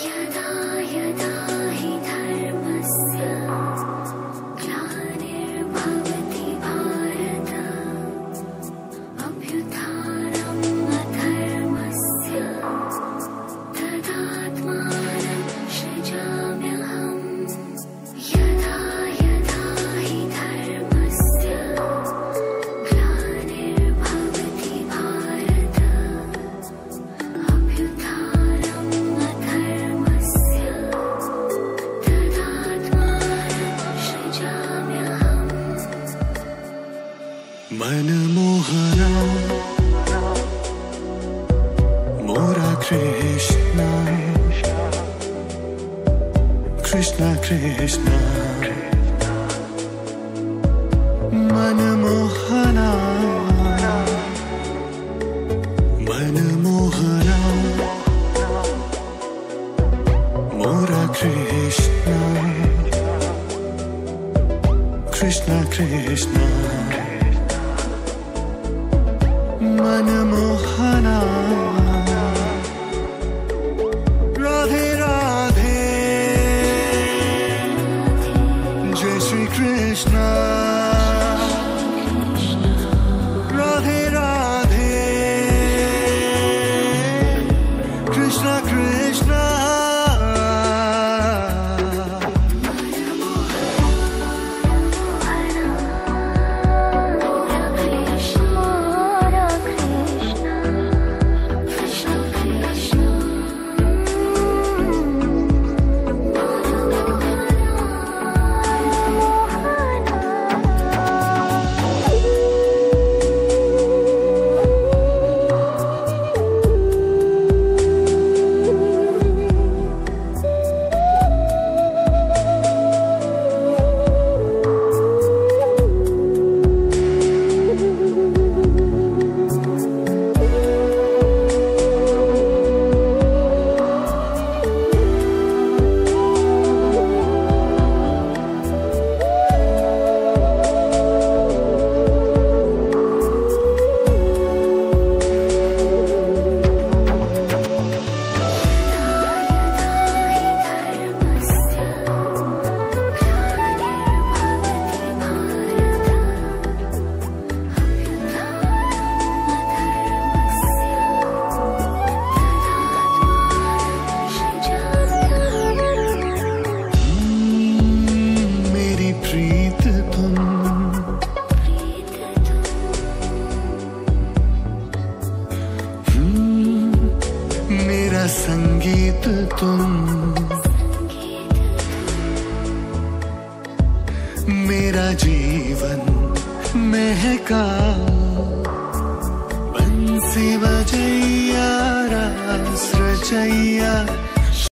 यदा यदा हि धर्मस्य ग्लानिर्भवति भारत अभ्युत्थानम् अधर्मस्य तदात्मानं सृजाम्यहम् यदा यदा हि धर्मस्य ग्लानिर्भवति भारत अभ्युत्थानम् अधर्मस्य तदात्मानं सृजाम्यहम् मनमोहना मोरा कृष्णा कृष्णा कृष्णा मनमोहना मनमोहना मोरा कृष्णा कृष्णा कृष्णा मनमोहना राधे राधे जय श्री कृष्णा राधे राधे कृष्णा कृष्णा मेरा संगीत तुम मेरा जीवन महका बंसी बजैया रास रचैया